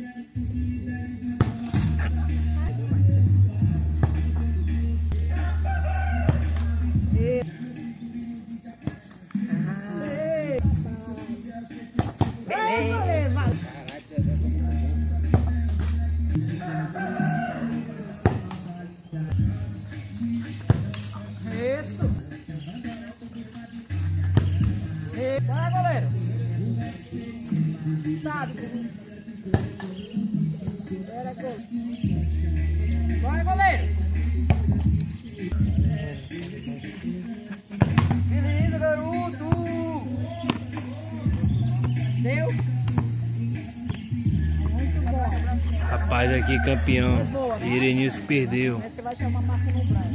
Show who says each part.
Speaker 1: Vai, goleiro! Sabe? Era gol. Vai, goleiro! Beleza, garoto! Deu? Muito bom.
Speaker 2: Rapaz, aqui campeão. Irenilson perdeu.
Speaker 1: Você vai chamar a marca no braço.